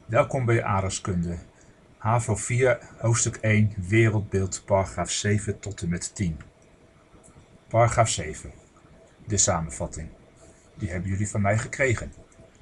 Welkom bij Aardrijkskunde. HAVO 4, hoofdstuk 1, wereldbeeld, paragraaf 7 tot en met 10. Paragraaf 7. De samenvatting. Die hebben jullie van mij gekregen.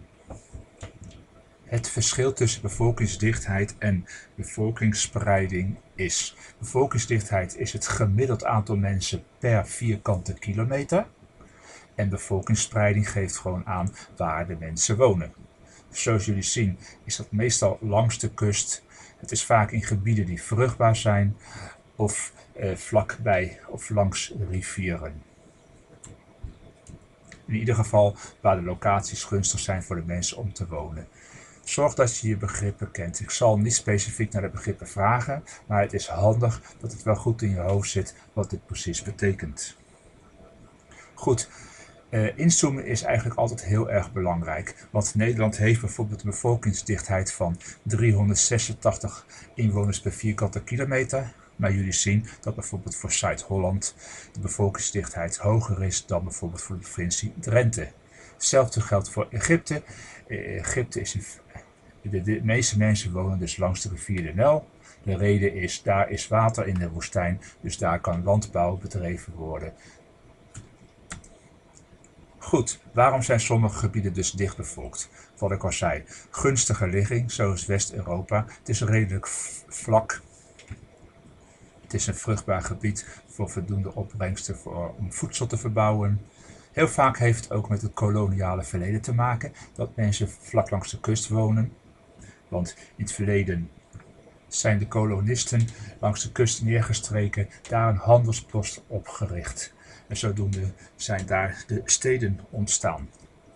Het verschil tussen bevolkingsdichtheid en bevolkingsspreiding is: bevolkingsdichtheid is het gemiddeld aantal mensen per vierkante kilometer. En bevolkingsspreiding geeft gewoon aan waar de mensen wonen. Zoals jullie zien is dat meestal langs de kust. Het is vaak in gebieden die vruchtbaar zijn of vlakbij of langs rivieren. In ieder geval waar de locaties gunstig zijn voor de mensen om te wonen. Zorg dat je je begrippen kent. Ik zal niet specifiek naar de begrippen vragen, maar het is handig dat het wel goed in je hoofd zit wat dit precies betekent. Goed. Inzoomen is eigenlijk altijd heel erg belangrijk, want Nederland heeft bijvoorbeeld een bevolkingsdichtheid van 386 inwoners per vierkante kilometer. Maar jullie zien dat bijvoorbeeld voor Zuid-Holland de bevolkingsdichtheid hoger is dan bijvoorbeeld voor de provincie Drenthe. Hetzelfde geldt voor Egypte. Egypte is de meeste mensen wonen dus langs de rivier de Nijl. De reden is, daar is water in de woestijn, dus daar kan landbouw bedreven worden. Goed, waarom zijn sommige gebieden dus dichtbevolkt? Wat ik al zei, gunstige ligging, zoals West-Europa. Het is redelijk vlak. Het is een vruchtbaar gebied voor voldoende opbrengsten om voedsel te verbouwen. Heel vaak heeft het ook met het koloniale verleden te maken, dat mensen vlak langs de kust wonen. Want in het verleden zijn de kolonisten langs de kust neergestreken, daar een handelspost opgericht. En zodoende zijn daar de steden ontstaan.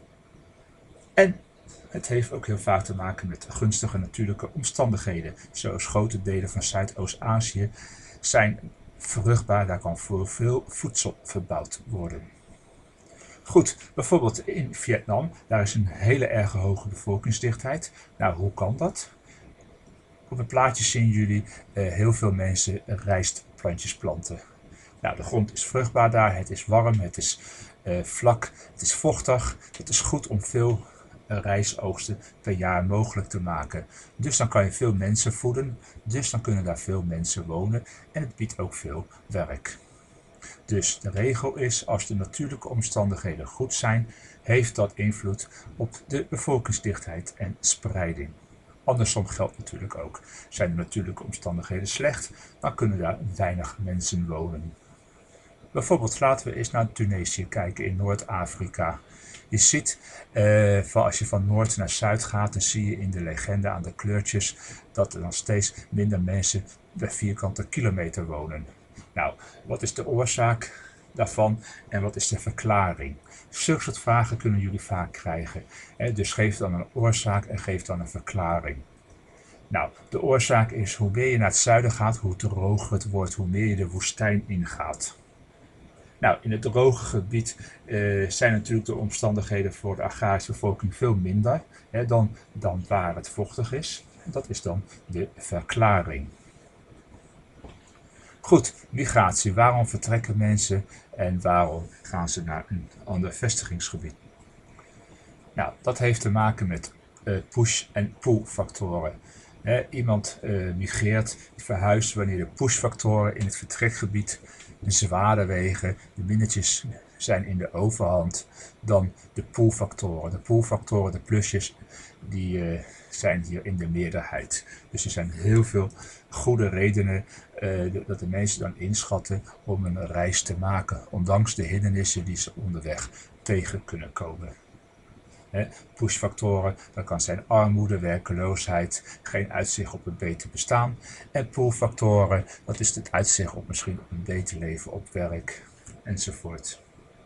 En het heeft ook heel vaak te maken met gunstige natuurlijke omstandigheden. Zoals grote delen van Zuidoost-Azië zijn vruchtbaar, daar kan veel voedsel verbouwd worden. Goed, bijvoorbeeld in Vietnam, daar is een hele erg hoge bevolkingsdichtheid. Nou, hoe kan dat? Op het plaatje zien jullie heel veel mensen rijstplantjes planten. Nou, de grond is vruchtbaar daar, het is warm, het is vlak, het is vochtig. Het is goed om veel rijstoogsten per jaar mogelijk te maken. Dus dan kan je veel mensen voeden, dus dan kunnen daar veel mensen wonen en het biedt ook veel werk. Dus de regel is, als de natuurlijke omstandigheden goed zijn, heeft dat invloed op de bevolkingsdichtheid en spreiding. Andersom geldt natuurlijk ook. Zijn de natuurlijke omstandigheden slecht, dan kunnen daar weinig mensen wonen. Bijvoorbeeld laten we eens naar Tunesië kijken in Noord-Afrika. Je ziet, als je van noord naar zuid gaat, dan zie je in de legende aan de kleurtjes dat er nog steeds minder mensen per vierkante kilometer wonen. Nou, wat is de oorzaak daarvan en wat is de verklaring? Zulke soort vragen kunnen jullie vaak krijgen. Dus geef dan een oorzaak en geef dan een verklaring. Nou, de oorzaak is hoe meer je naar het zuiden gaat, hoe droger het wordt, hoe meer je de woestijn ingaat. Nou, in het droge gebied zijn natuurlijk de omstandigheden voor de agrarische bevolking veel minder dan waar het vochtig is. Dat is dan de verklaring. Goed, migratie. Waarom vertrekken mensen en waarom gaan ze naar een ander vestigingsgebied? Nou, dat heeft te maken met push- en pull-factoren. Iemand migreert, verhuist wanneer de push-factoren in het vertrekgebied de zwaarder wegen, de minnetjes zijn in de overhand dan de pull-factoren. De pull-factoren, de plusjes, die zijn hier in de meerderheid. Dus er zijn heel veel goede redenen dat de mensen dan inschatten om een reis te maken, ondanks de hindernissen die ze onderweg tegen kunnen komen. Pushfactoren, dat kan zijn armoede, werkeloosheid, geen uitzicht op een beter bestaan. En pullfactoren, dat is het uitzicht op misschien een beter leven op werk enzovoort.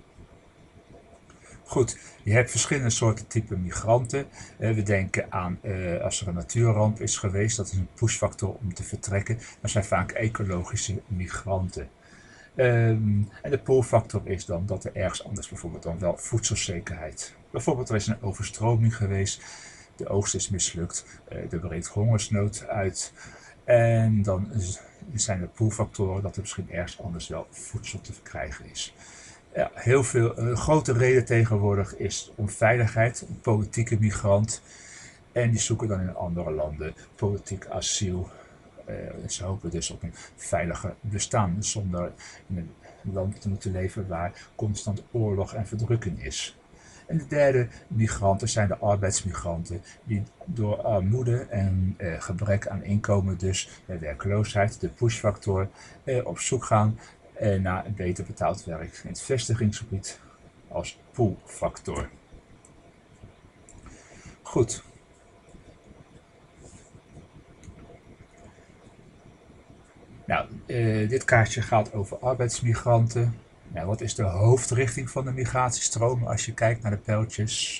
Goed, je hebt verschillende soorten typen migranten. We denken aan als er een natuurramp is geweest, dat is een pushfactor om te vertrekken. Dat zijn vaak ecologische migranten. En de pullfactor is dan dat er ergens anders bijvoorbeeld dan wel voedselzekerheid. Bijvoorbeeld er is een overstroming geweest, de oogst is mislukt, er breekt hongersnood uit. En dan zijn er pullfactoren dat er misschien ergens anders wel voedsel te verkrijgen is. Ja, een grote reden tegenwoordig is onveiligheid, een politieke migrant. En die zoeken dan in andere landen politiek asiel. Ze hopen dus op een veiliger bestaan zonder in een land te moeten leven waar constant oorlog en verdrukking is. En de derde migranten zijn de arbeidsmigranten die door armoede en gebrek aan inkomen, dus werkloosheid, de pushfactor, op zoek gaan naar een beter betaald werk in het vestigingsgebied als pullfactor. Goed. Nou, dit kaartje gaat over arbeidsmigranten. Nou, wat is de hoofdrichting van de migratiestromen als je kijkt naar de pijltjes?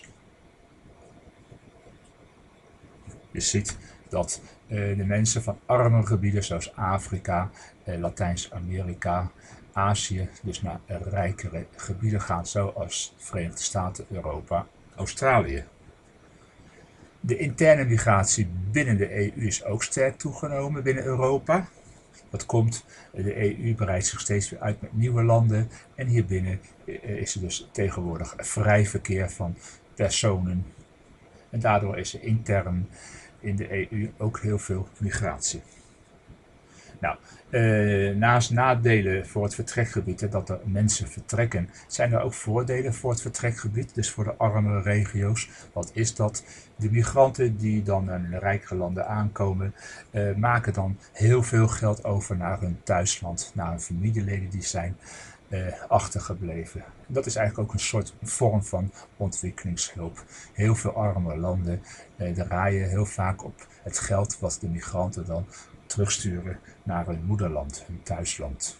Je ziet dat de mensen van arme gebieden zoals Afrika, Latijns-Amerika, Azië, dus naar rijkere gebieden gaan, zoals de Verenigde Staten, Europa, Australië. De interne migratie binnen de EU is ook sterk toegenomen binnen Europa. Dat komt, de EU breidt zich steeds weer uit met nieuwe landen en hierbinnen is er dus tegenwoordig vrij verkeer van personen. En daardoor is er intern in de EU ook heel veel migratie. Nou, naast nadelen voor het vertrekgebied, dat er mensen vertrekken, zijn er ook voordelen voor het vertrekgebied, dus voor de armere regio's. Wat is dat? De migranten die dan in de rijkere landen aankomen, maken dan heel veel geld over naar hun thuisland, naar hun familieleden die zijn achtergebleven. Dat is eigenlijk ook een soort vorm van ontwikkelingshulp. Heel veel arme landen draaien heel vaak op het geld wat de migranten dan terugsturen naar hun moederland, hun thuisland.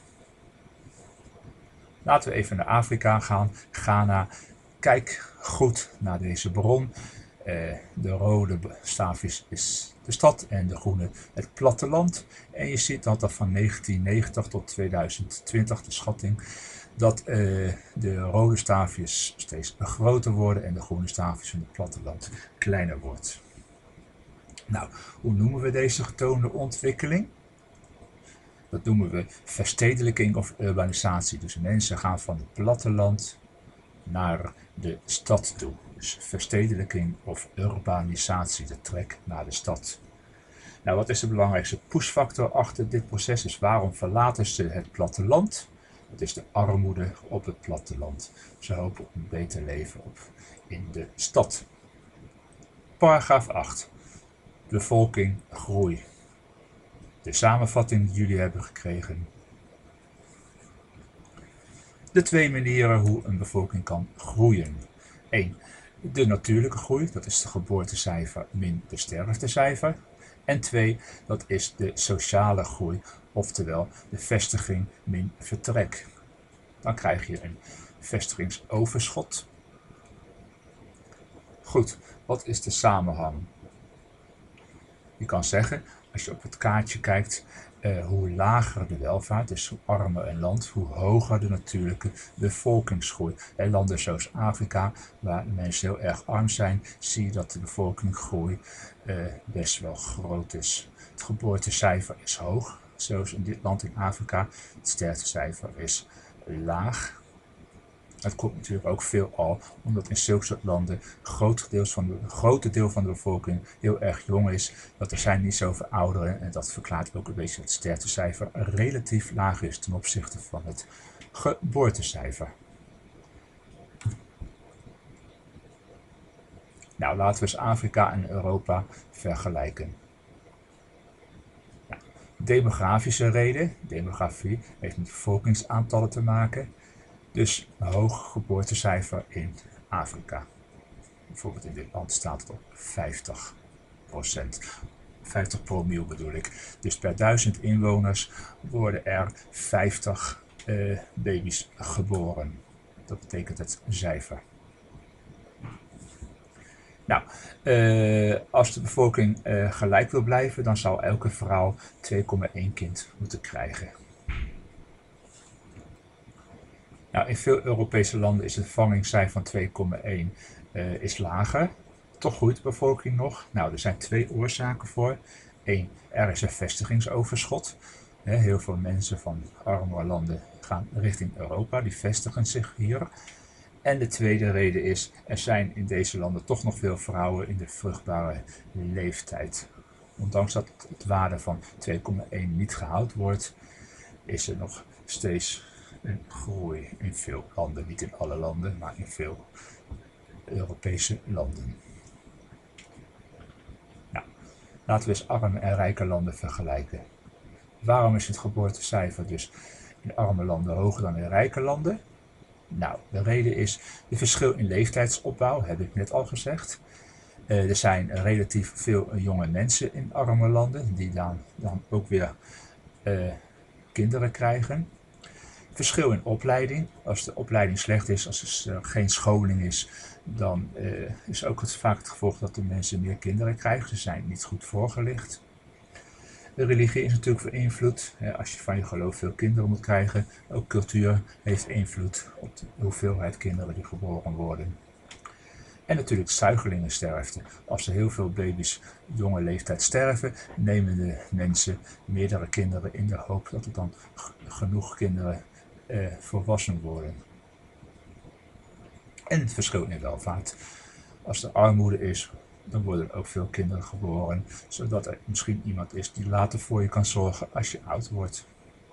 Laten we even naar Afrika gaan, Ghana. Kijk goed naar deze bron. De rode staafjes is de stad en de groene het platteland. En je ziet dat van 1990 tot 2020, de schatting, dat de rode staafjes steeds groter worden en de groene staafjes van het platteland kleiner wordt. Nou, hoe noemen we deze getoonde ontwikkeling? Dat noemen we verstedelijking of urbanisatie. Dus mensen gaan van het platteland naar de stad toe. Dus verstedelijking of urbanisatie, de trek naar de stad. Nou, wat is de belangrijkste pushfactor achter dit proces? Dus waarom verlaten ze het platteland? Dat is de armoede op het platteland. Ze hopen op een beter leven in de stad. Paragraaf 8. Bevolking groei. De samenvatting die jullie hebben gekregen. De twee manieren hoe een bevolking kan groeien. 1. De natuurlijke groei, dat is de geboortecijfer min de sterftecijfer. En 2. Dat is de sociale groei, oftewel de vestiging min vertrek. Dan krijg je een vestigingsoverschot. Goed, wat is de samenhang? Je kan zeggen, als je op het kaartje kijkt, hoe lager de welvaart, dus hoe armer een land, hoe hoger de natuurlijke bevolkingsgroei. In landen zoals Afrika, waar de mensen heel erg arm zijn, zie je dat de bevolkingsgroei best wel groot is. Het geboortecijfer is hoog, zoals in dit land in Afrika. Het sterftecijfer is laag. Het komt natuurlijk ook veelal omdat in zulke soort landen een grote deel van de bevolking heel erg jong is. Dat er zijn niet zoveel ouderen en dat verklaart ook een beetje dat het sterftecijfer relatief laag is ten opzichte van het geboortecijfer. Nou, laten we eens Afrika en Europa vergelijken. Nou, demografische reden, demografie heeft met bevolkingsaantallen te maken. Dus een hoog geboortecijfer in Afrika. Bijvoorbeeld in dit land staat het op 50%. 50 promiel bedoel ik. Dus per 1000 inwoners worden er 50 baby's geboren. Dat betekent het cijfer. Nou, als de bevolking gelijk wil blijven, dan zal elke vrouw 2,1 kind moeten krijgen. Nou, in veel Europese landen is het vervangingscijfer van 2,1 is lager. Toch groeit de bevolking nog. Nou, er zijn twee oorzaken voor. 1. Er is een vestigingsoverschot. Heel veel mensen van armere landen gaan richting Europa, die vestigen zich hier. En de tweede reden is, er zijn in deze landen toch nog veel vrouwen in de vruchtbare leeftijd. Ondanks dat het waarde van 2,1 niet gehaald wordt, is er nog steeds een groei in veel landen. Niet in alle landen, maar in veel Europese landen. Nou, laten we eens arme en rijke landen vergelijken. Waarom is het geboortecijfer dus in arme landen hoger dan in rijke landen? Nou, de reden is het verschil in leeftijdsopbouw, heb ik net al gezegd. Er zijn relatief veel jonge mensen in arme landen die dan ook weer kinderen krijgen. Verschil in opleiding. Als de opleiding slecht is, als er geen scholing is, dan is ook vaak het gevolg dat de mensen meer kinderen krijgen. Ze zijn niet goed voorgelicht. De religie is natuurlijk van invloed. Als je van je geloof veel kinderen moet krijgen, ook cultuur heeft invloed op de hoeveelheid kinderen die geboren worden. En natuurlijk zuigelingensterfte. Als er heel veel baby's jonge leeftijd sterven, nemen de mensen meerdere kinderen in de hoop dat er dan genoeg kinderen volwassen worden. En het verschil in welvaart. Als er armoede is, dan worden er ook veel kinderen geboren, zodat er misschien iemand is die later voor je kan zorgen als je oud wordt.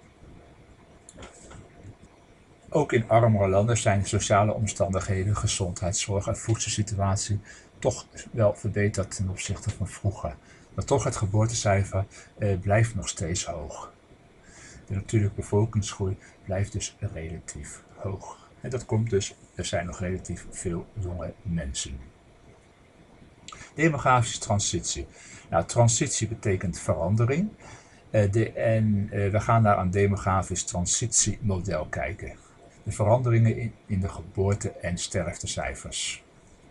Ook in armere landen zijn de sociale omstandigheden, gezondheidszorg en voedselsituatie toch wel verbeterd ten opzichte van vroeger. Maar toch het geboortecijfer blijft nog steeds hoog. De natuurlijke bevolkingsgroei blijft dus relatief hoog. En dat komt dus, er zijn nog relatief veel jonge mensen. Demografische transitie. Nou, transitie betekent verandering. We gaan naar een demografisch transitiemodel kijken. De veranderingen in de geboorte- en sterftecijfers.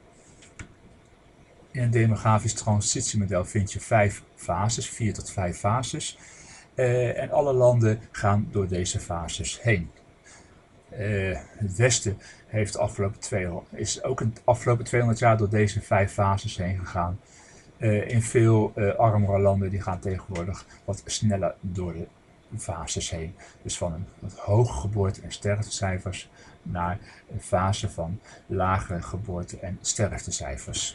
In een demografisch transitiemodel vind je 4 tot 5 fases. En alle landen gaan door deze fases heen. Het Westen is ook in de afgelopen 200 jaar door deze 5 fases heen gegaan. In veel armere landen die gaan tegenwoordig wat sneller door de fases heen. Dus van een wat hoge geboorte- en sterftecijfers naar een fase van lagere geboorte- en sterftecijfers.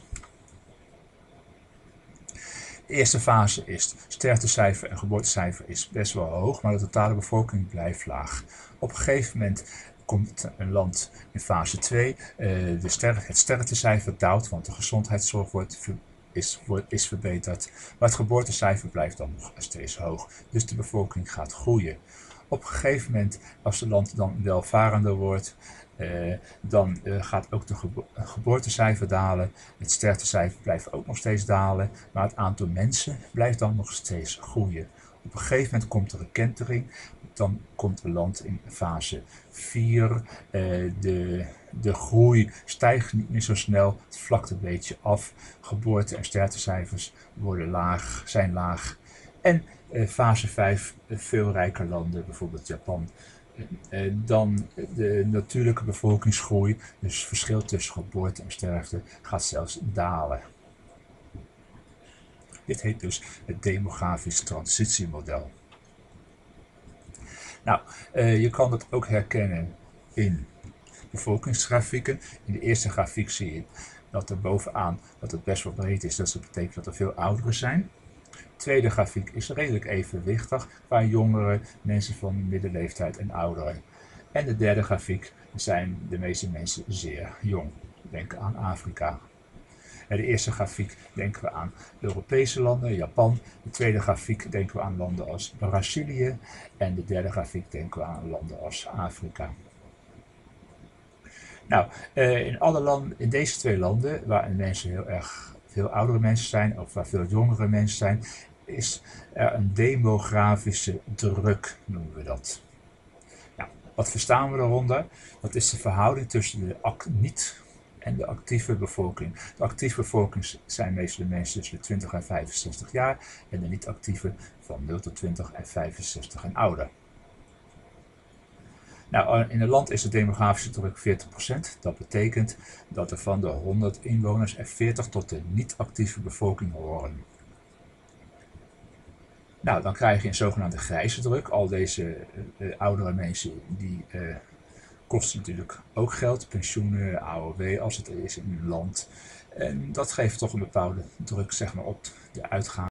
De eerste fase is sterftecijfer en geboortecijfer is best wel hoog, maar de totale bevolking blijft laag. Op een gegeven moment komt een land in fase 2, het sterftecijfer daalt, want de gezondheidszorg is verbeterd, maar het geboortecijfer blijft dan nog steeds hoog, dus de bevolking gaat groeien. Op een gegeven moment, als het land dan welvarender wordt, dan gaat ook de geboortecijfer dalen. Het sterftecijfer blijft ook nog steeds dalen, maar het aantal mensen blijft dan nog steeds groeien. Op een gegeven moment komt er een kentering, dan komt het land in fase 4. De groei stijgt niet meer zo snel, het vlakt een beetje af. Geboorte- en sterftecijfers zijn laag. En fase 5, veel rijker landen, bijvoorbeeld Japan. Dan de natuurlijke bevolkingsgroei, dus het verschil tussen geboorte en sterfte, gaat zelfs dalen. Dit heet dus het demografisch transitiemodel. Nou, je kan dat ook herkennen in bevolkingsgrafieken. In de eerste grafiek zie je dat er bovenaan dat het best wel breed is, dat betekent dat er veel ouderen zijn. De tweede grafiek is redelijk evenwichtig, waar jongeren, mensen van middenleeftijd en ouderen. En de derde grafiek zijn de meeste mensen zeer jong. Denk aan Afrika. In de eerste grafiek denken we aan Europese landen, Japan. De tweede grafiek denken we aan landen als Brazilië. En de derde grafiek denken we aan landen als Afrika. Nou, in deze twee landen, waar mensen heel erg veel oudere mensen zijn, of waar veel jongere mensen zijn, is er een demografische druk, noemen we dat. Nou, wat verstaan we daaronder? Dat is de verhouding tussen de niet- en de actieve bevolking. De actieve bevolking zijn meestal de mensen tussen de 20 en 65 jaar en de niet-actieve van 0 tot 20 en 65 en ouder. Nou, in een land is de demografische druk 40%. Dat betekent dat er van de 100 inwoners er 40 tot de niet-actieve bevolking horen. Nou, dan krijg je een zogenaamde grijze druk. Al deze oudere mensen die kost natuurlijk ook geld, pensioenen, AOW als het er is in een land. En dat geeft toch een bepaalde druk zeg maar, op de uitgaven.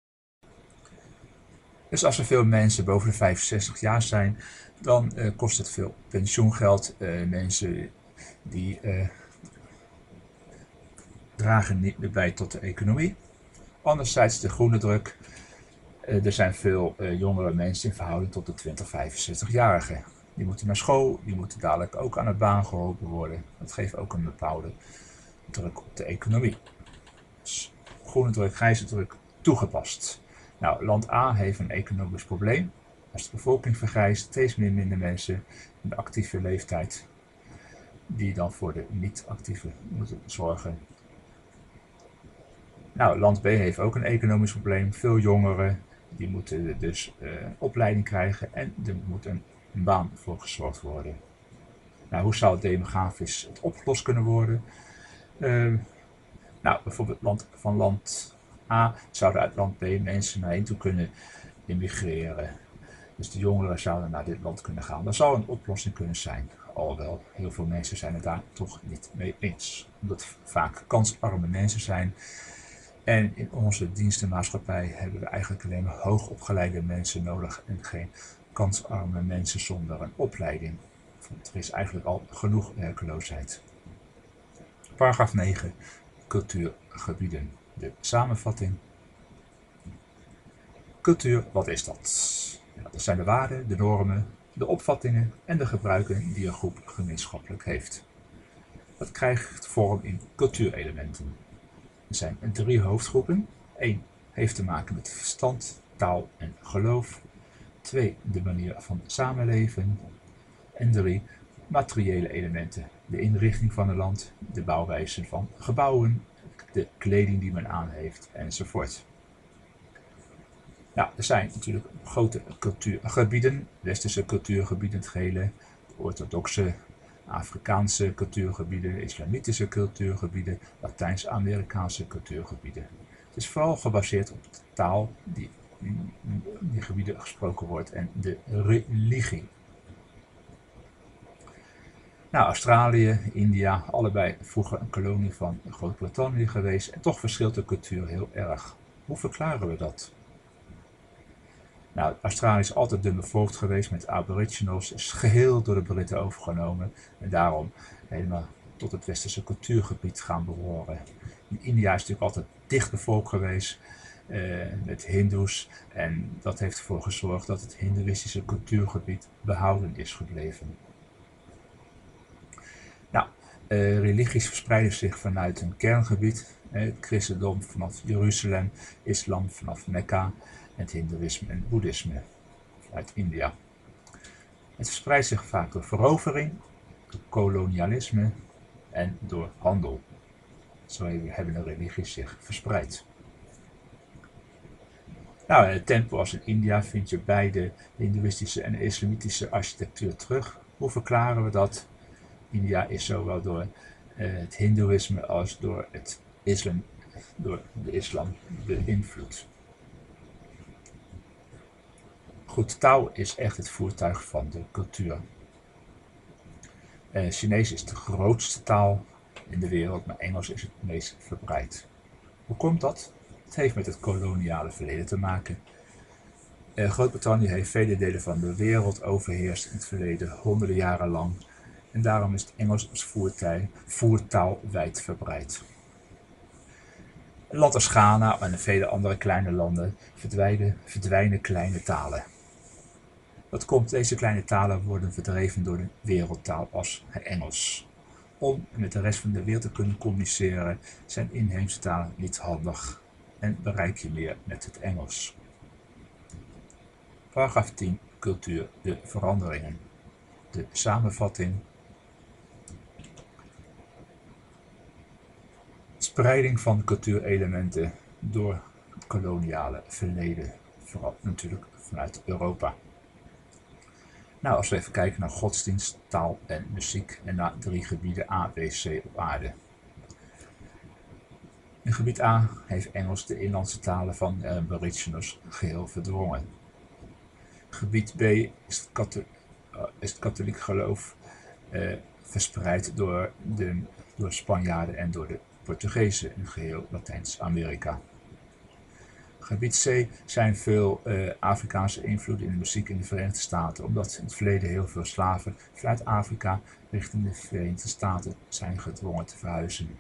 Dus als er veel mensen boven de 65 jaar zijn, dan kost het veel pensioengeld. Mensen die dragen niet meer bij tot de economie. Anderzijds de groene druk. Er zijn veel jongere mensen in verhouding tot de 20-65-jarigen. Die moeten naar school, die moeten dadelijk ook aan de baan geholpen worden. Dat geeft ook een bepaalde druk op de economie. Dus groene druk, grijze druk toegepast. Nou, land A heeft een economisch probleem. Als de bevolking vergrijst, steeds minder mensen in de actieve leeftijd die dan voor de niet-actieve moeten zorgen. Nou, land B heeft ook een economisch probleem. Veel jongeren die moeten dus opleiding krijgen en er moet een baan voor gezorgd worden. Nou, hoe zou het demografisch opgelost kunnen worden? Nou, bijvoorbeeld van land A zouden uit land B mensen naar heen toe kunnen immigreren. Dus de jongeren zouden naar dit land kunnen gaan. Dat zou een oplossing kunnen zijn. Alhoewel, heel veel mensen zijn het daar toch niet mee eens. Omdat het vaak kansarme mensen zijn. En in onze dienstenmaatschappij hebben we eigenlijk alleen maar hoogopgeleide mensen nodig en geen kansarme mensen zonder een opleiding. Want er is eigenlijk al genoeg werkloosheid. Paragraaf 9. Cultuurgebieden. De samenvatting. Cultuur, wat is dat? Ja, dat zijn de waarden, de normen, de opvattingen en de gebruiken die een groep gemeenschappelijk heeft. Dat krijgt vorm in cultuurelementen. Er zijn 3 hoofdgroepen. 1 heeft te maken met verstand, taal en geloof. 2 de manier van samenleven. En 3 materiële elementen. De inrichting van een land, de bouwwijze van gebouwen, de kleding die men aan heeft enzovoort. Nou, er zijn natuurlijk grote cultuurgebieden, westerse cultuurgebieden, het gehele, orthodoxe, Afrikaanse cultuurgebieden, islamitische cultuurgebieden, Latijns-Amerikaanse cultuurgebieden. Het is vooral gebaseerd op de taal die in die gebieden gesproken wordt en de religie. Nou, Australië, India, allebei vroeger een kolonie van Groot-Brittannië geweest en toch verschilt de cultuur heel erg. Hoe verklaren we dat? Nou, Australië is altijd dun bevolkt geweest met aboriginals, is geheel door de Britten overgenomen en daarom helemaal tot het westerse cultuurgebied gaan behoren. In India is natuurlijk altijd dicht bevolkt geweest met hindoes en dat heeft ervoor gezorgd dat het hindoeïstische cultuurgebied behouden is gebleven. Nou, religies verspreiden zich vanuit een kerngebied, het christendom vanaf Jeruzalem, islam vanaf Mekka, het hindoeïsme en het boeddhisme uit India. Het verspreidt zich vaak door verovering, door kolonialisme en door handel. Zo hebben de religies zich verspreid. Nou, in de tempels in India vind je beide de hindoeïstische en de islamitische architectuur terug. Hoe verklaren we dat? India is zowel door het hindoeïsme als door de islam beïnvloed. Goed, taal is echt het voertuig van de cultuur. Chinees is de grootste taal in de wereld, maar Engels is het meest verbreid. Hoe komt dat? Het heeft met het koloniale verleden te maken. Groot-Brittannië heeft vele delen van de wereld overheerst in het verleden, honderden jaren lang. En daarom is het Engels als voertaal wijd verbreid. Een land als Ghana en vele andere kleine landen verdwijnen kleine talen. Dat komt, deze kleine talen worden verdreven door de wereldtaal als het Engels. Om met de rest van de wereld te kunnen communiceren zijn inheemse talen niet handig en bereik je meer met het Engels. Paragraaf 10. Cultuur, de veranderingen. De samenvatting. Spreiding van cultuurelementen door het koloniale verleden, vooral natuurlijk vanuit Europa. Nou, als we even kijken naar godsdienst, taal en muziek en naar 3 gebieden A, B, C op aarde. In gebied A heeft Engels de inlandse talen van de aboriginals geheel verdrongen. Gebied B is het katholiek geloof verspreid door de Spanjaarden en door de Portugezen in geheel Latijns-Amerika. Gebied C zijn veel Afrikaanse invloeden in de muziek in de Verenigde Staten, omdat in het verleden heel veel slaven vanuit Afrika richting de Verenigde Staten zijn gedwongen te verhuizen.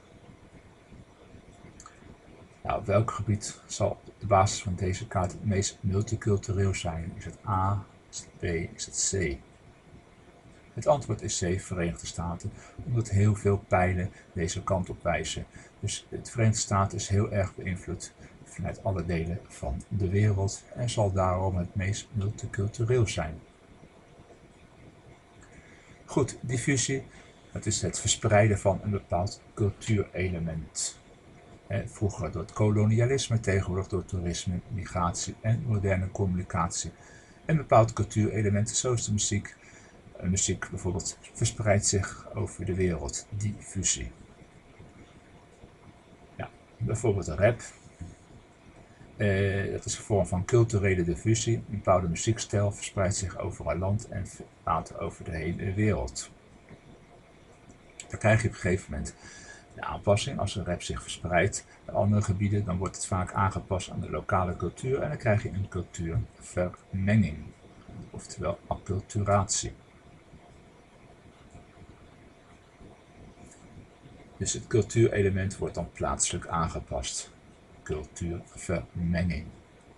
Nou, op welk gebied zal op de basis van deze kaart het meest multicultureel zijn? Is het A, is het B, is het C? Het antwoord is C, Verenigde Staten, omdat heel veel pijlen deze kant op wijzen. Dus de Verenigde Staten is heel erg beïnvloed vanuit alle delen van de wereld en zal daarom het meest multicultureel zijn. Goed, diffusie, dat is het verspreiden van een bepaald cultuurelement. Vroeger door het kolonialisme, tegenwoordig door toerisme, migratie en moderne communicatie. Een bepaald cultuurelement, zoals de muziek. Muziek bijvoorbeeld verspreidt zich over de wereld, diffusie. Ja, bijvoorbeeld rap. Dat is een vorm van culturele diffusie. Een bepaalde muziekstijl verspreidt zich over een land en later over de hele wereld. Dan krijg je op een gegeven moment de aanpassing. Als een rap zich verspreidt naar andere gebieden, dan wordt het vaak aangepast aan de lokale cultuur en dan krijg je een cultuurvermenging, oftewel acculturatie. Dus het cultuurelement wordt dan plaatselijk aangepast. Cultuurvermenging.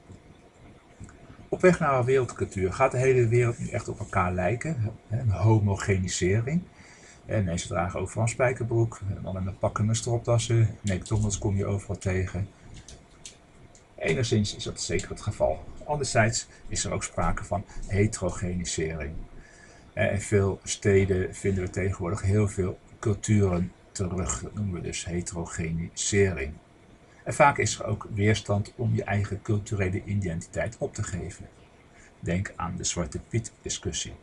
Op weg naar een wereldcultuur gaat de hele wereld nu echt op elkaar lijken. Een homogenisering. Mensen dragen overal een spijkerbroek, mannen met pakken en stropdassen. McDonald's kom je overal tegen. Enigszins is dat zeker het geval. Anderzijds is er ook sprake van heterogenisering. In veel steden vinden we tegenwoordig heel veel culturen terug. Dat noemen we dus heterogenisering. En vaak is er ook weerstand om je eigen culturele identiteit op te geven. Denk aan de Zwarte Piet discussie.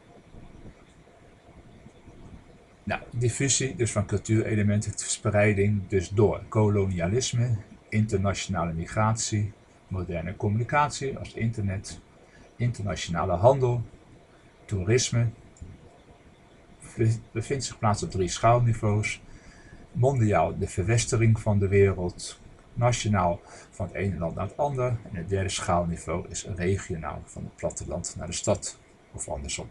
Nou, diffusie dus van cultuurelementen, verspreiding dus door kolonialisme, internationale migratie, moderne communicatie als internet, internationale handel, toerisme, bevindt zich plaats op 3 schaalniveaus. Mondiaal de verwestering van de wereld, nationaal van het ene land naar het ander en het derde schaalniveau is regionaal van het platteland naar de stad of andersom.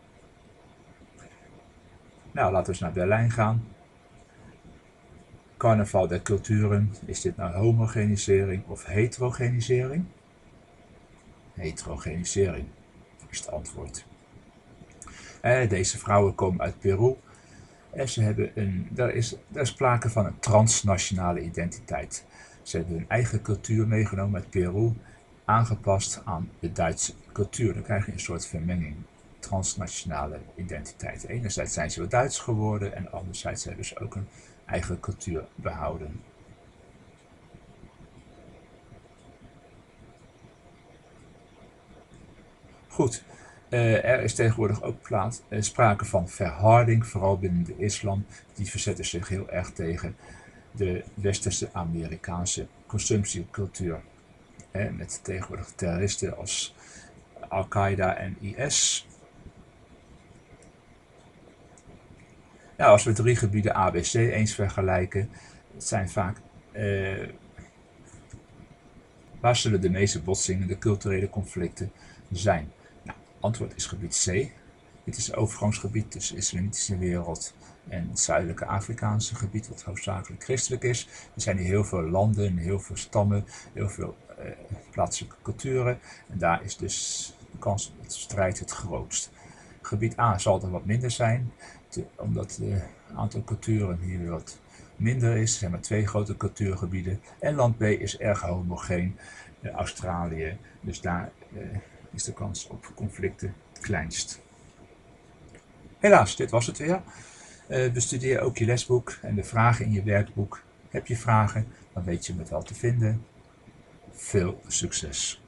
Nou, laten we eens naar Berlijn gaan. Carnaval der culturen, is dit nou homogenisering of heterogenisering? Heterogenisering is het antwoord. Deze vrouwen komen uit Peru. En er is sprake van een transnationale identiteit. Ze hebben hun eigen cultuur meegenomen uit Peru, aangepast aan de Duitse cultuur. Dan krijg je een soort vermenging, transnationale identiteit. Enerzijds zijn ze wel Duits geworden en anderzijds hebben ze ook een eigen cultuur behouden. Goed. Er is tegenwoordig ook sprake van verharding, vooral binnen de islam. Die verzetten zich heel erg tegen de westerse Amerikaanse consumptiecultuur. Met tegenwoordig terroristen als Al-Qaeda en IS. Nou, als we 3 gebieden ABC eens vergelijken, het zijn vaak waar zullen de meeste botsingen, de culturele conflicten zijn? Antwoord is gebied C. Dit is het overgangsgebied tussen de islamitische wereld en het zuidelijke Afrikaanse gebied, wat hoofdzakelijk christelijk is. Er zijn hier heel veel landen, heel veel stammen, heel veel plaatselijke culturen. En daar is dus de kans op strijd het grootst. Gebied A zal er wat minder zijn, omdat het aantal culturen hier wat minder is. Er zijn maar 2 grote cultuurgebieden. En land B is erg homogeen, Australië. Dus daar is de kans op conflicten het kleinst. Helaas, dit was het weer. Bestudeer ook je lesboek en de vragen in je werkboek. Heb je vragen, dan weet je me wel te vinden. Veel succes!